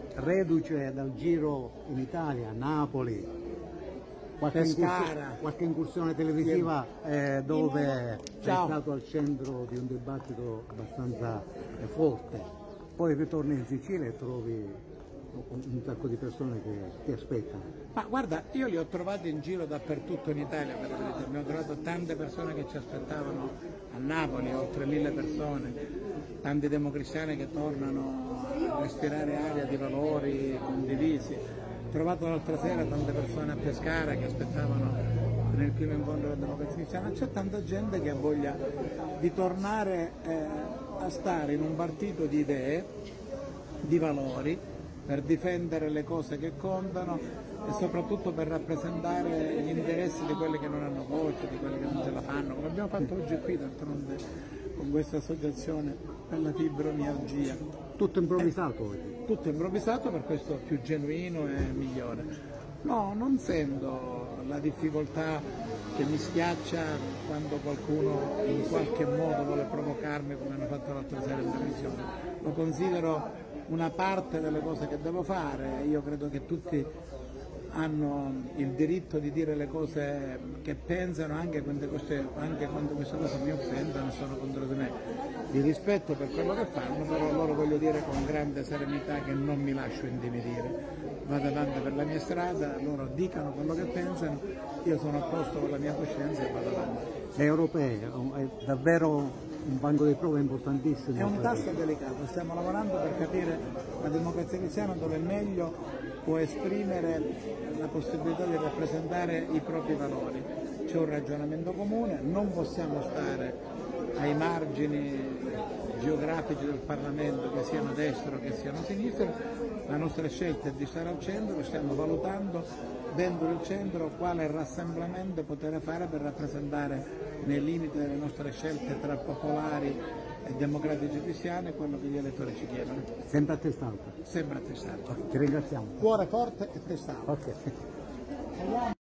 reduce dal giro in Italia, a Napoli, qualche incursione televisiva dove è stato al centro di un dibattito abbastanza forte, poi ritorni in Sicilia e trovi un sacco di persone che ti aspettano. Ma guarda, io li ho trovati in giro dappertutto in Italia, per la verità. Abbiamo trovato tante persone che ci aspettavano a Napoli, oltre 1000 persone, tanti democristiani che tornano a respirare aria di valori condivisi. Ho trovato l'altra sera tante persone a Pescara che aspettavano nel primo incontro della democrazia cristiana. C'è tanta gente che ha voglia di tornare a stare in un partito di idee, di valori, per difendere le cose che contano e soprattutto per rappresentare gli interessi di quelli che non hanno voce, di quelli che non ce la fanno, come abbiamo fatto oggi qui d'altronde con questa associazione per la fibromialgia. Tutto improvvisato oggi? Tutto improvvisato, per questo più genuino e migliore. No, non sento la difficoltà che mi schiaccia quando qualcuno in qualche modo vuole provocarmi come hanno fatto l'altra sera in televisione. Lo considero una parte delle cose che devo fare. Io credo che tutti hanno il diritto di dire le cose che pensano anche quando queste cose mi offendono e sono contro di me. Di rispetto per quello che fanno, però loro voglio dire con grande serenità che non mi lascio intimidire. Vado avanti per la mia strada, loro dicano quello che pensano, io sono a posto con la mia coscienza e vado avanti. Le europee è davvero un banco di prova importantissimo. È un tasto delicato, stiamo lavorando per capire la democrazia cristiana dove meglio può esprimere la possibilità di rappresentare i propri valori. C'è un ragionamento comune, non possiamo stare ai margini geografici del Parlamento, che siano a destra o che siano a sinistra. La nostra scelta è di stare al centro, stiamo valutando dentro il centro quale rassemblamento poter fare per rappresentare nei limiti delle nostre scelte tra popolari e democratici cristiani quello che gli elettori ci chiedono. Sempre a testa alta? Sempre a testa alta. Ti ringraziamo. Cuore forte e testa alta. Okay.